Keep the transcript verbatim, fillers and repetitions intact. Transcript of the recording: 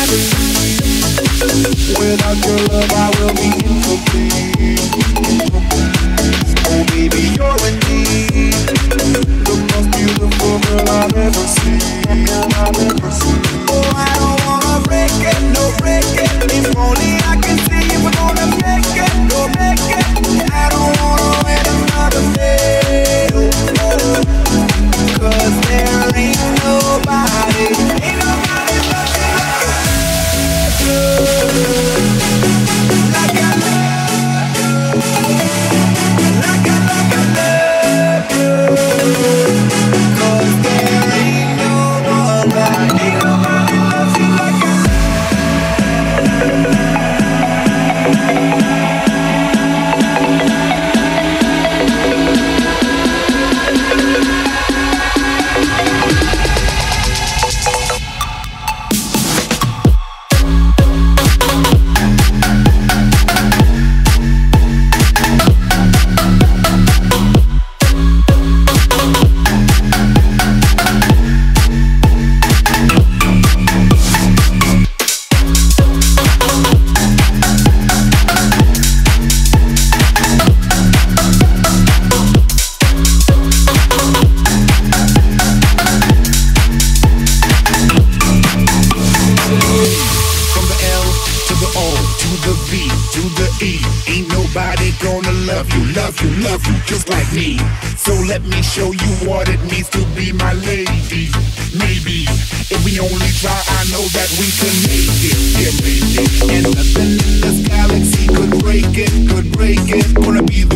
Without your love I will be incomplete. Oh baby, you're indeed the most beautiful girl I've ever seen. I've ever seen. Oh, I don't wanna break it, no break it. If only I can see if we're gonna make it, go make it. I don't wanna wait another day, oh, oh. Cause there ain't nobody, ain't nobody but you. Like I love you, like I, like I love you. Cause there ain't no one like, ain't nobody loves you like I just like me. So let me show you what it means to be my lady. Maybe if we only try, I know that we can make it. Yeah, make it. And nothing in this galaxy could break it, could break it. Gonna be the